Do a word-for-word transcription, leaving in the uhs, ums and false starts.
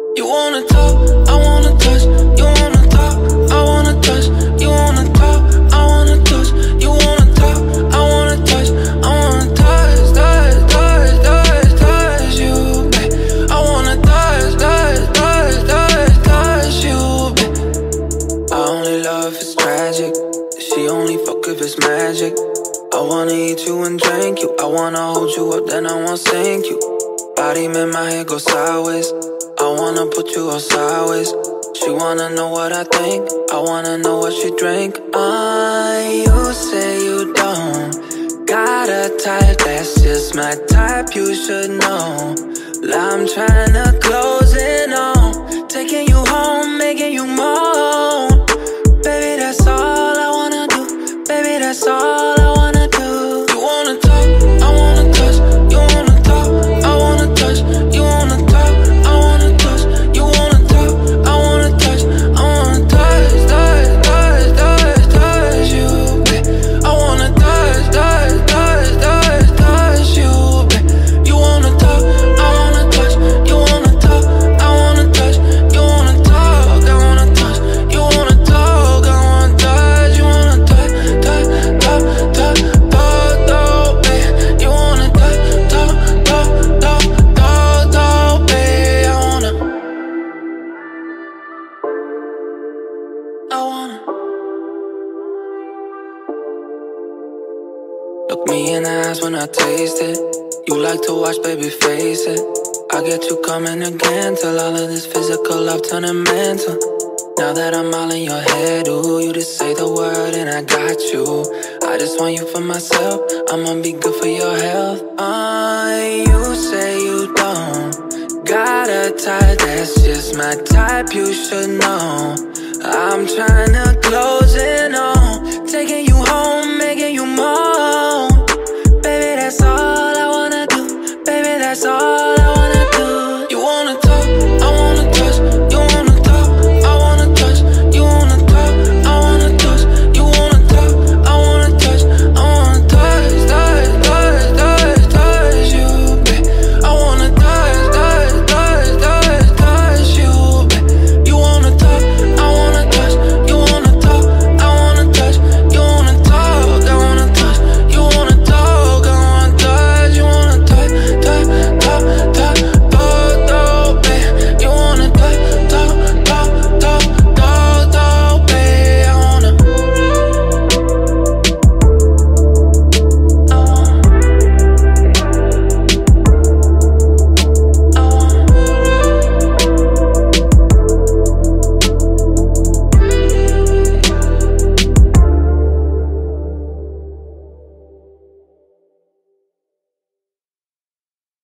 You wanna talk, I wanna touch. You wanna talk, I wanna touch. You wanna talk, I wanna touch. You wanna talk, I wanna touch. I wanna touch, touch, touch, touch, touch you, babe. I wanna touch, touch, touch, touch, touch you, babe. I only love if it's tragic. She only fuck if it's magic. I wanna eat you and drink you. I wanna hold you up, then I wanna sink you. Body make my head go sideways. I wanna put you all sideways. She wanna know what I think. I wanna know what she drink. I, you say you don't got a type, that's just my type, you should know. I'm tryna close in on, taking you home, making you moan. Baby, that's all I wanna do. Baby, that's all I wanna do. You wanna talk, I wanna touch. You wanna talk, I wanna touch. You wanna talk, I wanna touch. You wanna talk, I wanna touch. I wanna touch, touch, touch, touch, touch you, babe. I wanna touch, touch, touch, touch, touch you, babe. You wanna talk, I wanna touch. You wanna talk, I wanna touch. You wanna talk, I wanna touch. You wanna talk, I wanna touch. You wanna touch, touch, talk, talk, talk, talk, babe. You wanna talk, talk, talk, talk, talk, talk, babe. I wanna, I wanna. Look me in the eyes when I taste it. You like to watch, baby, face it. I get you coming again till all of this physical love turning mental. Now that I'm all in your head, ooh, you just say the word and I got you. I just want you for myself, I'ma be good for your health. Uh, you say you don't got a type, that's just my type, you should know. I'm tryna close in on, taking you home, making you moan. Baby, that's all I wanna do. Baby, that's all